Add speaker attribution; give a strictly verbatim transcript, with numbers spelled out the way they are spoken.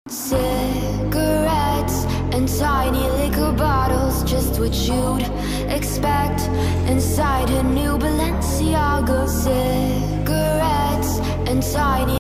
Speaker 1: Cigarettes and tiny liquor bottles, just what you'd expect inside a new Balenciaga. Cigarettes and tiny